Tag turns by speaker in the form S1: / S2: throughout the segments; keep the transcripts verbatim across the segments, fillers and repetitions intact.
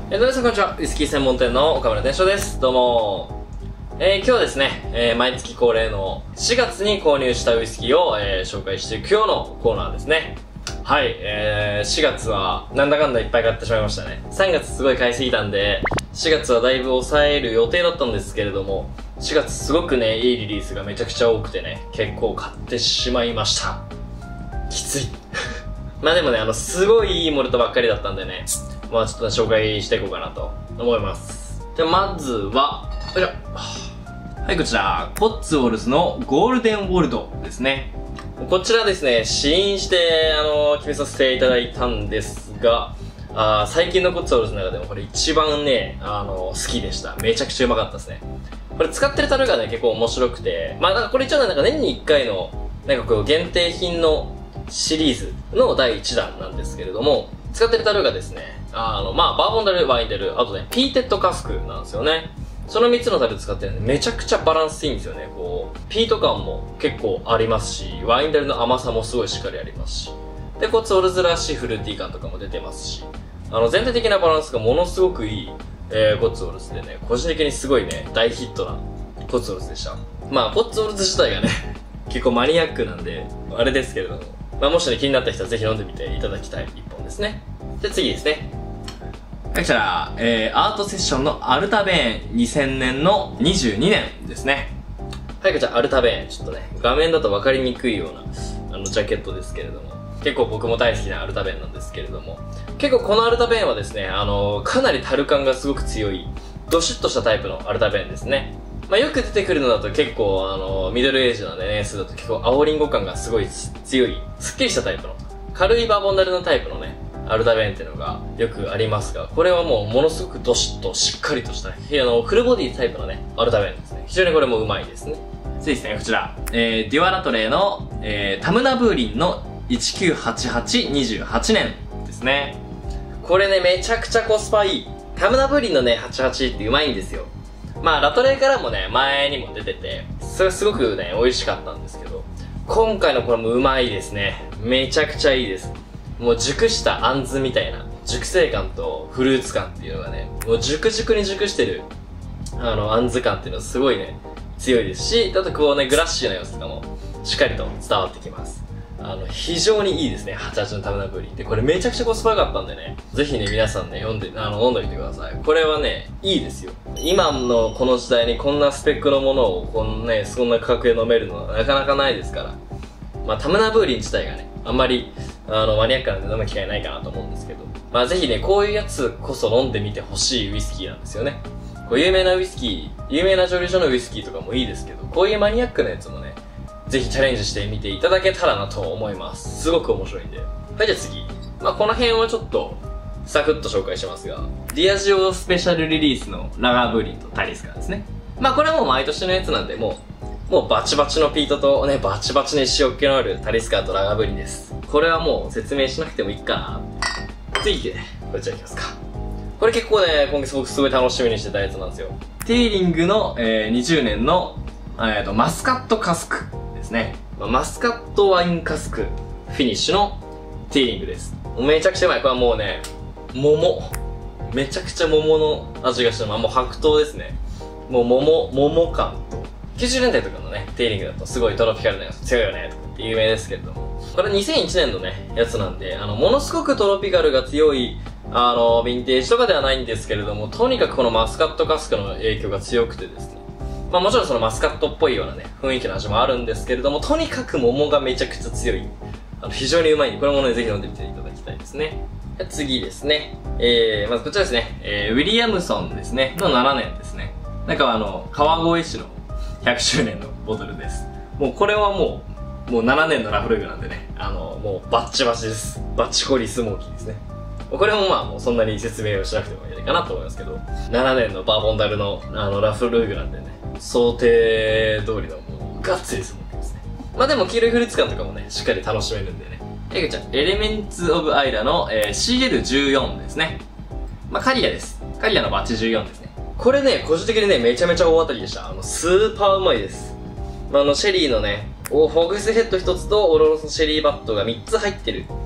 S1: えー、皆さんこんにちは。ウイスキー専門店の岡村天翔です。どうもー。えー、今日はですね、えー、毎月恒例のしがつに購入したウイスキーを、えー、紹介していく今日のコーナーですね。はい、えー、しがつはなんだかんだいっぱい買ってしまいましたね。さんがつすごい買いすぎたんで、しがつはだいぶ抑える予定だったんですけれども、しがつすごくね、いいリリースがめちゃくちゃ多くてね、結構買ってしまいました。きつい。まあでもね、あの、すごいいいモルトばっかりだったんでね、まあちょっと、ね、紹介していこうかなと思います。で、まずは、よいしょ。はい、こちら、コッツウォルズのゴールデンウォルドですね。こちらですね、試飲して、あの、決めさせていただいたんですが、あ最近のコッツウォルズの中でもこれ一番ね、あの、好きでした。めちゃくちゃうまかったですね。これ使ってる樽がね、結構面白くて、まあなんかこれ一応なんか年にいっかいの、なんかこう限定品のシリーズのだいいちだんなんですけれども、使ってる樽がですね、あの、まあ、バーボン樽、ワイン樽、あとね、ピーテッドカスクなんですよね。そのみっつの樽使ってるんで、めちゃくちゃバランスいいんですよね。こう、ピート感も結構ありますし、ワイン樽の甘さもすごいしっかりありますし、で、コッツウォルズらしいフルーティー感とかも出てますし、あの、全体的なバランスがものすごくいい、えー、コッツウォルズでね、個人的にすごいね、大ヒットなコッツウォルズでした。まあ、コッツウォルズ自体がね、結構マニアックなんで、あれですけれども、まあ、もしね、気になった人はぜひ飲んでみていただきたい一本ですね。で、次ですね。こちら、えー、アートセッションのアルタベーンにせんねんのにじゅうにねんですね。はい、こちら、アルタベーン。ちょっとね、画面だと分かりにくいような、あの、ジャケットですけれども、結構僕も大好きなアルタベーンなんですけれども、結構このアルタベーンはですね、あの、かなり樽感がすごく強い、ドシッとしたタイプのアルタベーンですね。まあ、よく出てくるのだと結構、あの、ミドルエイジのね、年数だと結構青リンゴ感がすごい強い、すっきりしたタイプの、軽いバーボンダルのタイプのね、アルタベーンっていうのがよくありますが、これはもうものすごくドシッとしっかりとした、あの、フルボディタイプのね、アルタベーンですね。非常にこれもうまいですね。次ですね、こちら。えー、デュアラトレーの、えー、タムナブーリンのいちきゅうはちはちにじゅうはちねんですね。これね、めちゃくちゃコスパいい。タムナブーリンのね、はちはちってうまいんですよ。まあ、ラトレーからもね、前にも出てて、それすごくね、美味しかったんですけど、今回のこれもうまいですね。めちゃくちゃいいです。もう熟したあんずみたいな、熟成感とフルーツ感っていうのがね、もう熟熟に熟してる、あの、あんず感っていうのはすごいね、強いですし、あとこうね、グラッシーな様子とかも、しっかりと伝わってきます。あの、非常にいいですね、はちはちのタムナブーリン。で、これめちゃくちゃコスパ良かったんでね、ぜひね、皆さんね、読んで、あの、飲んでみてください。これはね、いいですよ。今のこの時代にこんなスペックのものを、このね、そんな価格で飲めるのはなかなかないですから。まあ、タムナブーリン自体がね、あんまり、あの、マニアックなんで飲む機会ないかなと思うんですけど、まあ、ぜひね、こういうやつこそ飲んでみてほしいウイスキーなんですよね。こう、有名なウイスキー、有名な蒸留所のウイスキーとかもいいですけど、こういうマニアックなやつもね、ぜひチャレンジしてみていただけたらなと思います。すごく面白いんで。はい、じゃあ次。まあ、この辺はちょっと、サクッと紹介しますが、ディアジオスペシャルリリースのラガーブーリンとタリスカですね。まあ、これはもう毎年のやつなんで、もう、もうバチバチのピートとね、バチバチに塩気のあるタリスカとラガーブーリンです。これはもう説明しなくてもいいかな。次で、こちらいきますか。これ結構ね、今月僕すごい楽しみにしてたやつなんですよ。ティーリングの、えー、にじゅうねんの、えーと、マスカットカスクですね。マスカットワインカスクフィニッシュのティーリングです。めちゃくちゃうまい。これはもうね、桃。めちゃくちゃ桃の味がしてる。まあ、もう白桃ですね。もう桃、桃感と。きゅうじゅうねんだいとかのね、ティーリングだとすごいトロピカルなやつ強いよね、とかって有名ですけれども。これにせんいちねんのね、やつなんで、あの、ものすごくトロピカルが強い、あの、ヴィンテージとかではないんですけれども、とにかくこのマスカットカスクの影響が強くてですね。まあもちろんそのマスカットっぽいようなね、雰囲気の味もあるんですけれども、とにかく桃がめちゃくちゃ強い。あの、非常にうまいんで、これもね、ぜひ飲んでみていただきたいですね。次ですね。えー、まずこちらですね。えー、ウィリアムソンですね。のななねんですね。なんかあの、川越市のひゃくしゅうねんのボトルです。もうこれはもう、もうななねんのラフルーグなんでね、あの、もうバッチバチです。バチコリスモーキーですね。これもまあもうそんなに説明をしなくてもいいかなと思いますけど、ななねんのバーボンダルのあのラフルーグなんでね、想定通りのもうガッツリスモーキーですね。まあでも黄色いフルーツ感とかもね、しっかり楽しめるんでね。えぐちゃん、エレメンツオブアイラの、えー、シーエルじゅうよん ですね。まあカリアです。カリアのバッチじゅうよんですね。これね、個人的にね、めちゃめちゃ大当たりでした。あの、スーパーうまいです。まあ、あの、シェリーのね、フォグスヘッドひとつとオロロスシェリーバットがみっつ入ってる。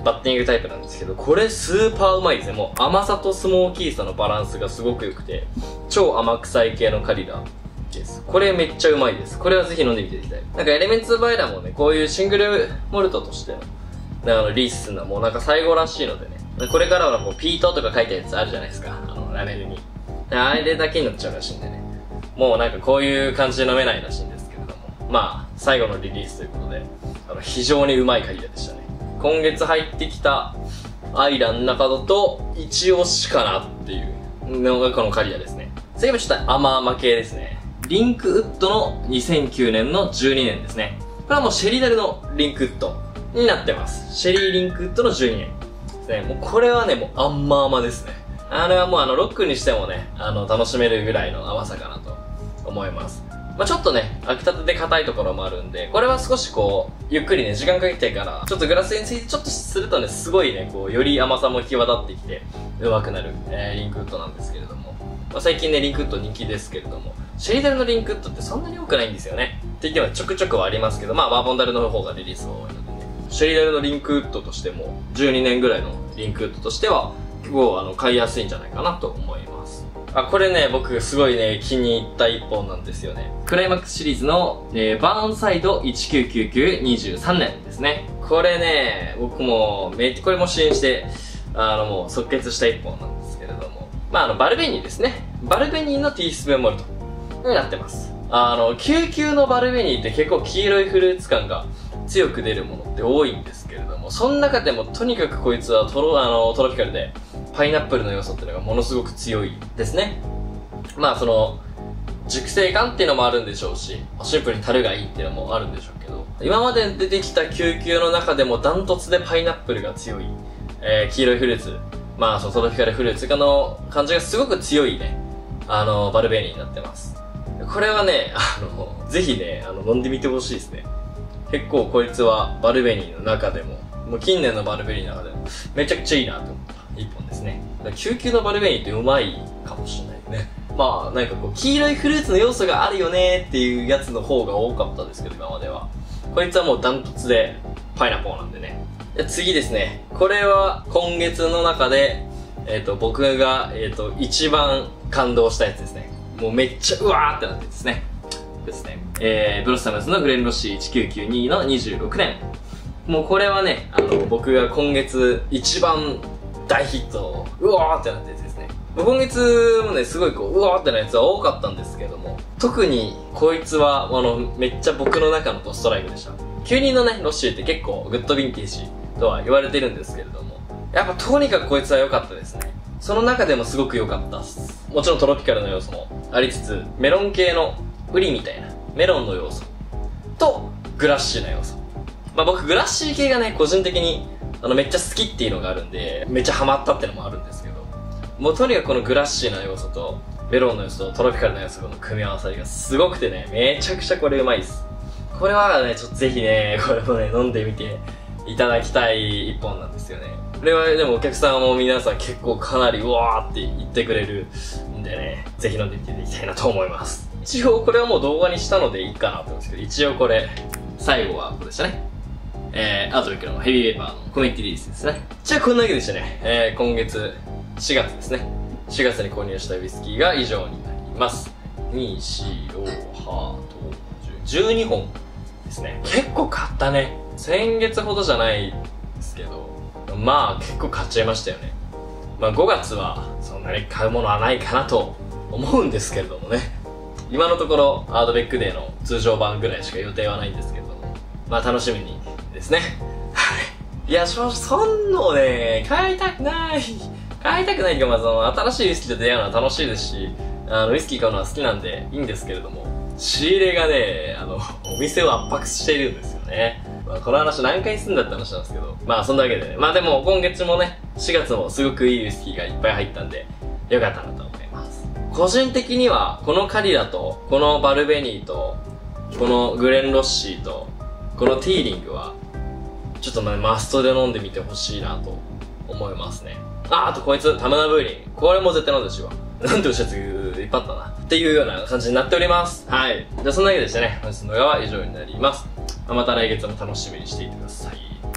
S1: バッティングタイプなんですけど、これスーパーうまいですね。もう甘さとスモーキーさのバランスがすごく良くて、超甘臭い系のカリラです。これめっちゃうまいです。これはぜひ飲んでみていただきたい。なんかエレメンツバイラもね、こういうシングルモルトとしての、あの、リースするのはもうなんか最後らしいのでね。これからはこう、ピートとか書いたやつあるじゃないですか。あの、ラベルに。あれだけになっちゃうらしいんでね。もうなんかこういう感じで飲めないらしいんですけれども。まあ、最後のリリースということで、あの、非常にうまいカリラでしたね。今月入ってきたアイラの中だと、一押しかなっていうのがこのカリラですね。次はちょっと甘々系ですね。リンクウッドのにせんきゅうねんのじゅうにねんですね。これはもうシェリダルのリンクウッドになってます。シェリーリンクウッドのじゅうにねんですね。もうこれはね、もう甘々ですね。あれはもうあのロックにしてもね、あの楽しめるぐらいの甘さかなと思います。まあちょっとね、開きたてで硬いところもあるんで、これは少しこう、ゆっくりね、時間かけてから、ちょっとグラスについてちょっとするとね、すごいね、こう、より甘さも際立ってきて、うまくなる、えー、リンクウッドなんですけれども。まあ、最近ね、リンクウッド人気ですけれども、シェリダルのリンクウッドってそんなに多くないんですよね。って言ってもちょくちょくはありますけど、まあバーボンダルの方がリリースが多いのでね。シェリダルのリンクウッドとしても、じゅうにねんぐらいのリンクウッドとしては、結構あの、買いやすいんじゃないかなと思います。あ、これね、僕すごいね、気に入った一本なんですよね。クライマックスシリーズの、えー、バーンサイドいちきゅうきゅうきゅうにじゅうさんねんですね。これね、僕も、めっちゃこれも支援して、あのもう即決した一本なんですけれども。まああの、バルベニーですね。バルベニーのティースプーンモルトになってます。あの、救急のバルベニーって結構黄色いフルーツ感が強く出るものって多いんですけれども、その中でもとにかくこいつはトロ、あの、トロピカルで、パイナップルの要素っていうのがものすごく強いですね。まあその、熟成感っていうのもあるんでしょうし、シンプルに樽がいいっていうのもあるんでしょうけど、今まで出てきた救急の中でもダントツでパイナップルが強い、えー、黄色いフルーツ、まあそのトロピカルフルーツの感じがすごく強いね、あの、バルベニーになってます。これはね、あの、ぜひね、あの、飲んでみてほしいですね。結構こいつはバルベニーの中でも、もう近年のバルベニーの中でも、めちゃくちゃいいなと思った一本ですね。救急のバルベニーってうまいかもしれないね。まあ、なんかこう、黄色いフルーツの要素があるよねっていうやつの方が多かったですけど、今までは。こいつはもうダントツで、パイナポーなんでね。で次ですね。これは今月の中で、えっ、ー、と、僕が、えっ、ー、と、一番感動したやつですね。もうめっちゃ、うわーってなってですね。ですね。えー、ブロッサムズのグレンロッシーいちきゅうきゅうにのにじゅうろくねん。もうこれはね、あの、僕が今月一番大ヒット、うわーってなったやつですね。今月もね、すごいこう、うわーってなやつは多かったんですけども、特にこいつは、あの、めっちゃ僕の中のドストライクでした。きゅうにんのね、ロッシーって結構グッドヴィンテージとは言われてるんですけれども、やっぱとにかくこいつは良かったですね。その中でもすごく良かったっす。もちろんトロピカルの要素もありつつ、メロン系のウリみたいなメロンの要素とグラッシーな要素。まあ僕グラッシー系がね、個人的にあのめっちゃ好きっていうのがあるんで、めっちゃハマったっていうのもあるんですけど、もうとにかくこのグラッシーな要素とメロンの要素とトロピカルな要素の組み合わさりがすごくてね、めちゃくちゃこれうまいっす。これはね、ちょっとぜひね、これもね、飲んでみていただきたい一本なんですよね。これはでもお客さんも皆さん結構かなりうわーって言ってくれるんでね、ぜひ飲んでみていただきたいなと思います。一応これはもう動画にしたのでいいかなと思うんですけど、一応これ、最後はこれでしたね。えー、アートビックのヘビーウェーパーのコミュニティリリースですね。じゃあこんなわけでしたね。えー、今月しがつですね。しがつに購入したウイスキーが以上になります。に、よん、はち、じゅうにほんですね。結構買ったね。先月ほどじゃないですけど、まあ結構買っちゃいましたよね。まあごがつはそんなに買うものはないかなと思うんですけれどもね。今のところアートベックデーの通常版ぐらいしか予定はないんですけれども、まあ楽しみにですね。はい。いや、そ、そんのね、買いたくない。買いたくないけど、まあその新しいウイスキーと出会うのは楽しいですし、あの、ウイスキー買うのは好きなんでいいんですけれども、仕入れがね、あの、お店を圧迫しているんですよね。まあこの話何回すんだって話なんですけど、まあそんなわけでね、まあでも今月もね、しがつもすごくいいウイスキーがいっぱい入ったんで、よかったなと思います。個人的には、このカリラと、このバルベニーと、このグレンロッシーと、このティーリングは、ちょっとね、マストで飲んでみてほしいなと思いますね。あ、あとこいつ、タムナブーリン。これも絶対飲んでほしいわ。なんておっしゃついっぱいあったな。っていうような感じになっております。はい。じゃあそんなわけでしてね、本日の動画は以上になります。また来月も楽しみにしていてください。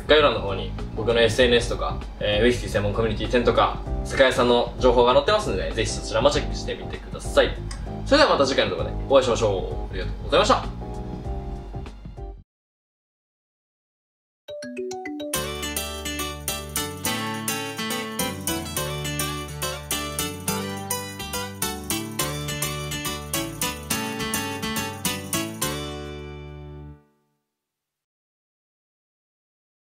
S1: 概要欄の方に僕の エスエヌエス とか、えー、ウイスキー専門コミュニティ展とか、世界遺産の情報が載ってますので、ぜひそちらもチェックしてみてください。それではまた次回の動画でお会いしましょう。ありがとうございました。